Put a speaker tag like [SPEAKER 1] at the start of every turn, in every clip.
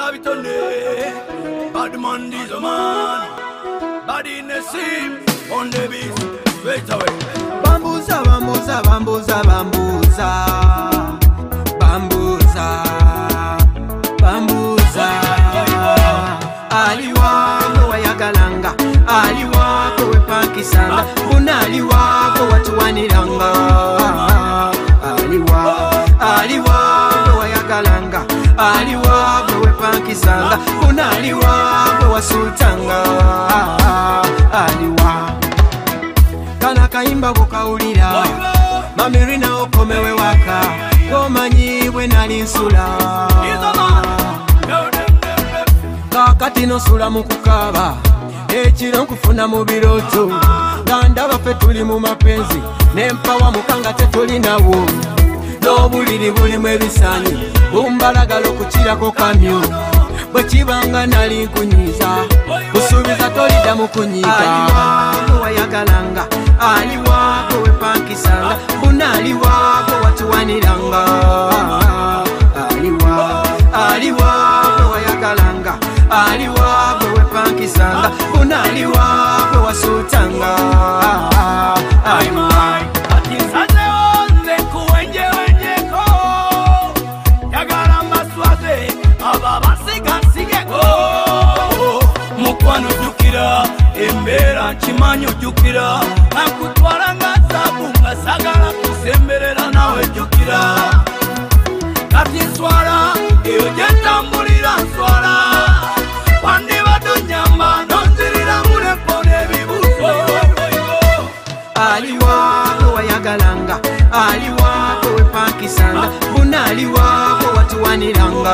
[SPEAKER 1] Babitone, bad man is a man, bad in the scene, on the beat, straight away.
[SPEAKER 2] Bambuza, bambuza, bambuza, bambuza, bambuza, bambuza. Aliwako wayagalanga, aliwako wepakisanga, kuna aliwako watu wanilanga. Aliwako wayagalanga, aliwako wepakisanga, kuna aliwako wasultanga. Kana kaimba kukaulira mamirina okomewe waka komanyiwe nalinsula kakati nosula mukukaba ekiro nkufuna mu biroto ndaba ffe tuli mu mapenzi nempawa mukanga tetulinawo n'obuliri bulimu ebisanyi bumbalagala okukirako kamyu bwe kibanga nali nkunyiza kusuubiza tolidda mu kunyiga aliwako wayagalanga aliwako wepankisanga kuna aliwako watuwaniranga aliwako wayagalanga aliwako wepankisanga kuna aliwako wasultanga
[SPEAKER 1] Embera chimanyo jukira nakutwara ngazabu ngasagala kusemberera nawe jukira kati swara iyo jetambulira swara wandi badonyamba nonzirira mulempone bibuso
[SPEAKER 2] aliwako wayagalanga aliwako wepakisanga kuna aliwako watuwaniranga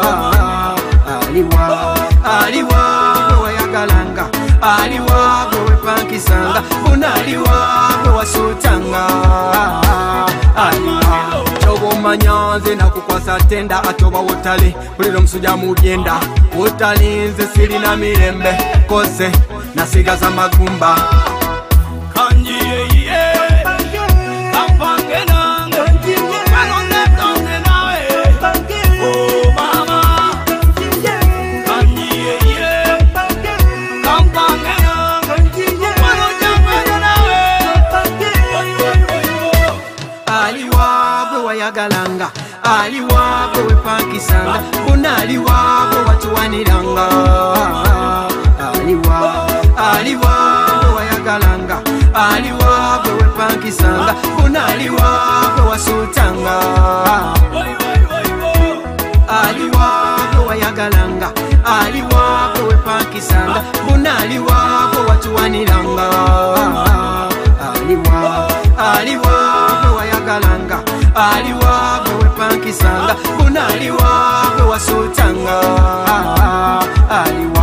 [SPEAKER 2] aliwako wayagalanga aliwako wepankisanga kuna aliwako wasultanga chobomanya nze nakukwasa tenda atoba wotale buliro musuja mubyenda wotalinze sirina mirembe kose nasigaza magumba wayagalanga aliwako wepakisanga kuna aliwako watuwaniranga aliwako wayagalanga aliwako wepakisanga kuna aliwako wasultanga aliwako wayagalanga aliwako wepakisanga kuna aliwako watuwaniranga aliwako wayagalanga aliwako wepankisanga kuna aliwako wasultanga